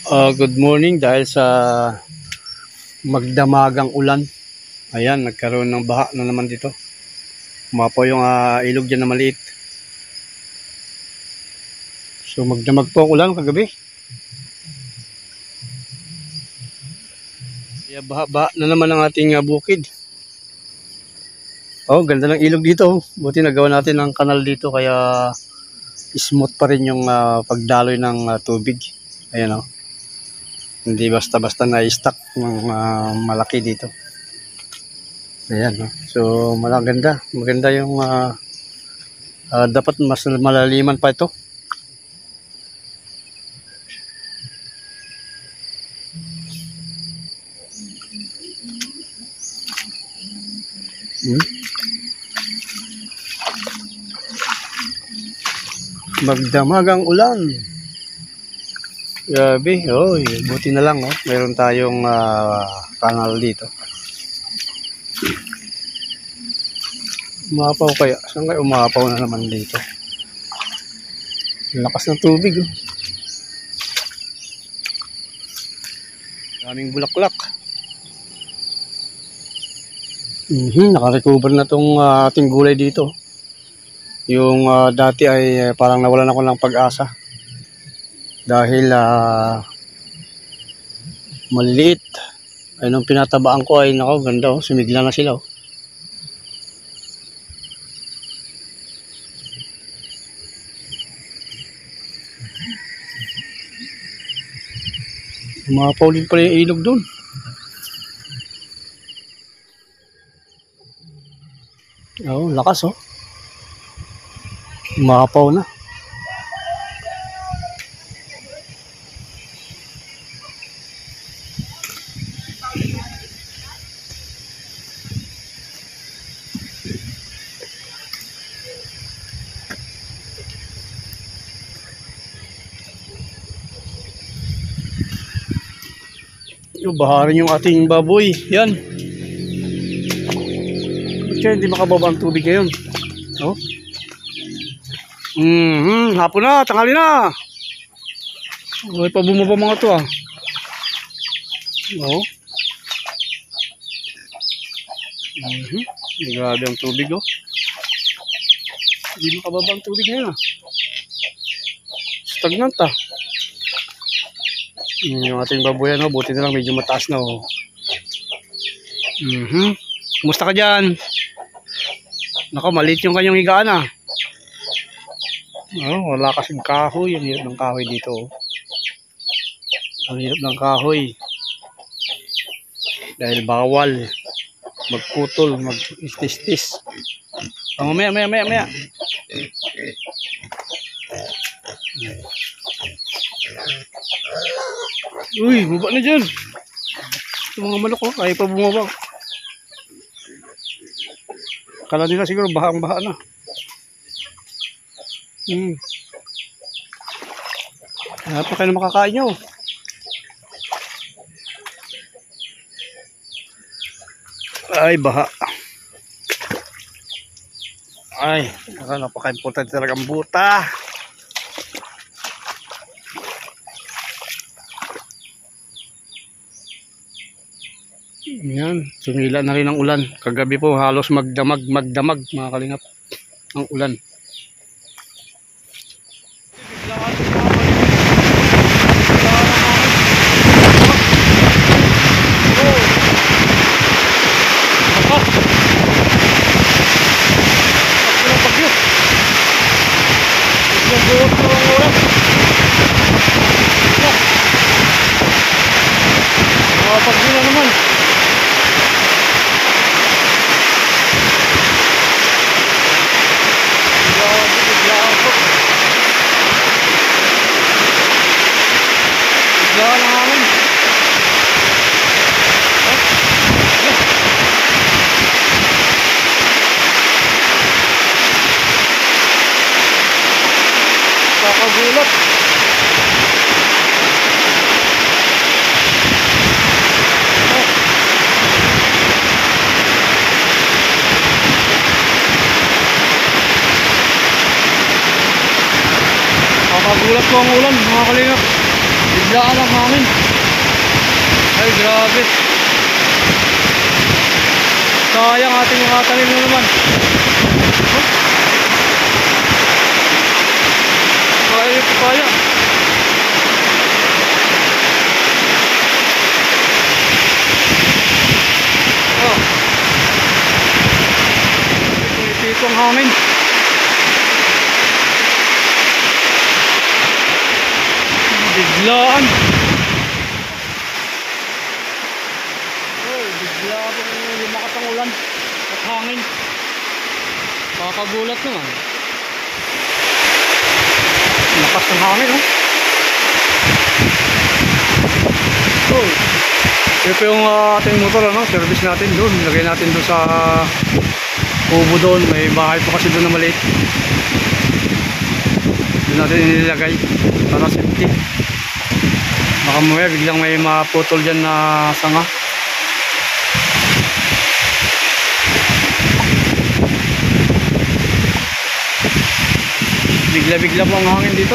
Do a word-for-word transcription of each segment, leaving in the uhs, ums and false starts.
Uh, good morning dahil sa magdamagang ulan. Ayan, nagkaroon ng baha na naman dito. Umapaw yung uh, ilog dyan na maliit. So magdamag po ang ulan kagabi. Kaya baha-baha na naman ang ating uh, bukid. Oh, ganda ng ilog dito. Buti nagawa natin ng kanal dito kaya smooth pa rin yung uh, pagdaloy ng uh, tubig. Ayan oh. Hindi basta-basta na-stack ng uh, malaki dito. Ayan. No? So, maganda. Maganda yung uh, uh, dapat mas malaliman pa ito. Hmm? Magdamagang ulan. Grabe, oh, buti na lang, oh. Meron tayong uh, kanal dito. Umapaw kaya? Saan kaya umapaw na naman dito? Lakas ng tubig, oh. Daming bulaklak. Mm-hmm, nakarecover na tong uh, ating gulay dito. Yung uh, dati ay uh, parang nawalan ako ng pag-asa. Dahil uh, maliit. Ay nung pinatabaan ko ay nako ganda oh, sumigla na sila oh. Umapaw din pala yung ilog doon. Oh, lakas oh. Umapaw na. Yung baharin yung ating baboy. Yan. Ba't kaya hindi makababa ang tubig ngayon? Oh. Mm-hmm. Hapon na. Tanghali na. May pa bumaba mga to ah. Oh. Mm-hmm. Grabe ang tubig oh. Hindi makababa ang tubig ngayon ah. Stagnant ah. Yung ating baboy ano, buti na lang medyo mataas na oh. Mhm. Kumusta ka diyan? Nako, maliit yung kanyang higaan ah. Oh, wala kasing kahoy, ang hirap ng kahoy dito oh. Ang hirap ng kahoy. Dahil bawal magputol, mag-istis-tis. Oh, maya maya maya maya. Uy, baba na dyan. Ito mga manok oh, ayaw pa bumaba. Kala nila siguro bahang-baha na. Hmm. Kaya pa kayo na makakain nyo. Ay, baha. Ay, napaka-importante talaga ang buta. Yan, sumila na rin ang ulan. Kagabi po halos magdamag, magdamag mga kalingap ang ulan. Pagdila naman. Kakagulat. Nakakagulat po ang ulan mga kalingap. biglaan ang hangin. Ay, grabe. Sayang ating mga tanim na naman. Huh? Kaya yung papaya. Oh. Ito ang hangin. Biglaan. Oh, bigla akong lumakas ang ulan at hangin. Kakagulat naman. Lakas ng hangin, oh. Oh. Ito yung uh, ating motor, ano, service natin doon. Lagay natin doon sa kubo doon. May bahay po kasi doon na maliit. Doon natin inilagay para safety. Baka mamaya biglang may maputol dyan na sanga. Bigla-bigla po ang hangin dito.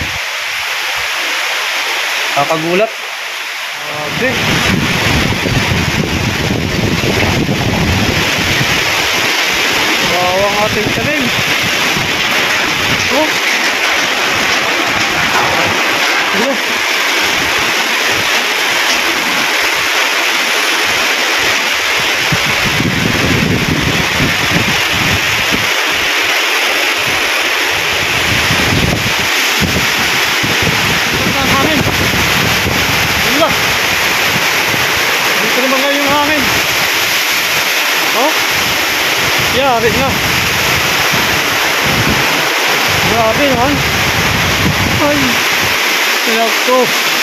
Kakagulat. Okay. Bawang ating tanim. Oh. Oh. Dito naman nga yung hangin. Oh, yari nga. Grabe naman. Ay, sinagto.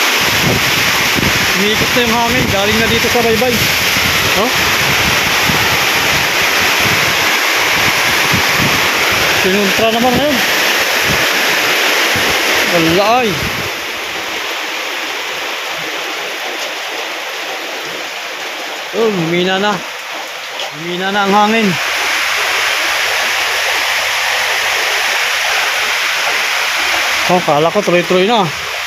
Umikot na yung hangin. Galing na dito sa baybay. Oh, sinuntra naman ngayon. Wala ay. Oh, humina na. Humina na ang hangin. Oh, kala ko tuloy-tuloy na.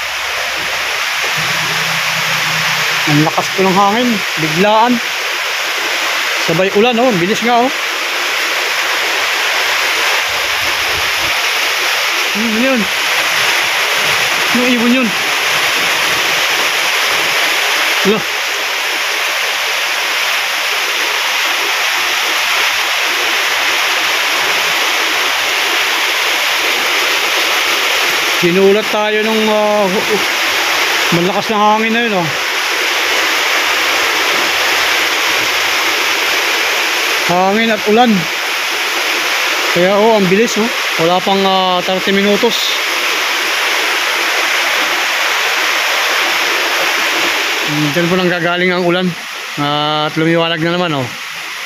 Ang lakas po ng hangin. Biglaan. Sabay ulan, oh. Bilis nga, oh. Hmm, yun. Yung ibon yun. Wala. Sinulat tayo nung uh, malakas na hangin na yun, oh. Hangin at ulan. Kaya oh, ang bilis, oh. Wala pang uh, thirty minutos. Diyan po nang gagaling ang ulan. Uh, at lumiwalag na naman, oh.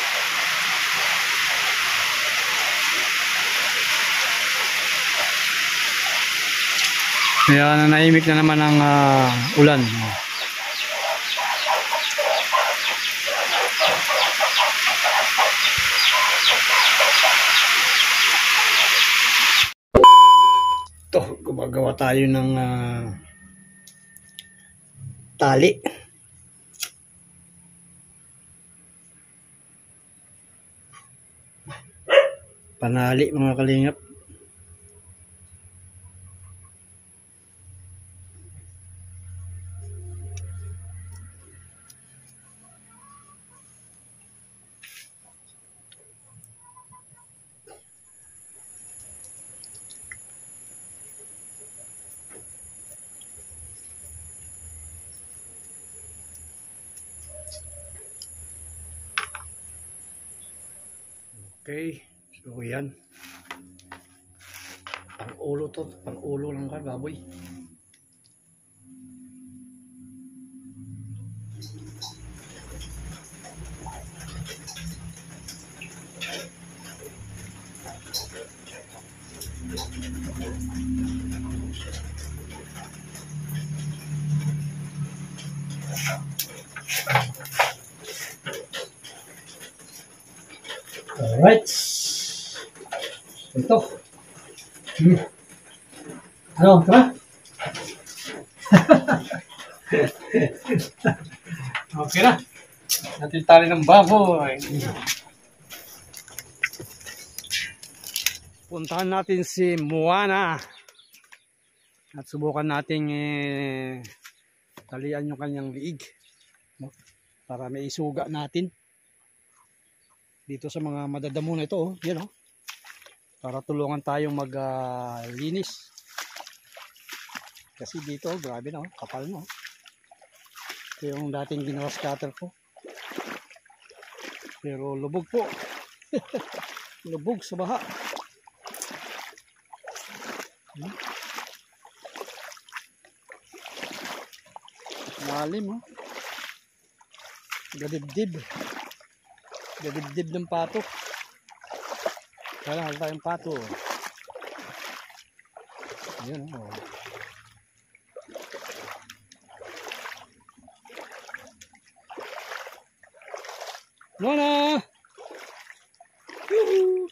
Kaya nanahimik na naman ang uh, ulan. Ito, gumagawa tayo ng uh, tali. Panali, mga kalingap. Okay, so yan. Pang ulo to, pang ulo lang ka, baboy. Alright. Ito. Hmm. Ano, tara? Okay na. Natin tali ng baboy. Puntahan natin si Moana. At subukan nating eh, talian yung kanyang liig. No? Para may isuga natin. Dito sa mga madadamo na ito. Oh. Yan, oh. Para tulungan tayong maglinis. Uh, Kasi dito, oh, grabe na. Oh. Kapal na. Oh. Ito yung dating ginawa scatter ko. Pero lubog po. Lubog sa baha. Hmm. Malim, oh. Gadibdib. Gadibdib ng pato. Kaya halata yung pato. Ayan, oh. Mona! Yuhu!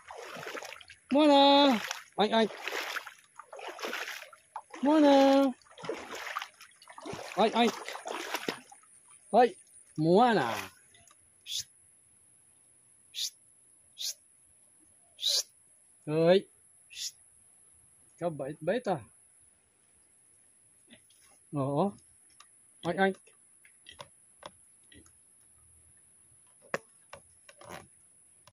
Mona! Ay, ay! Mona! Ay, ay! Ay! Moana! Shh! Shh! Shh! Shh! Ay! Shh! Ikaw, bait-bait ah. Oo. Ay, ay!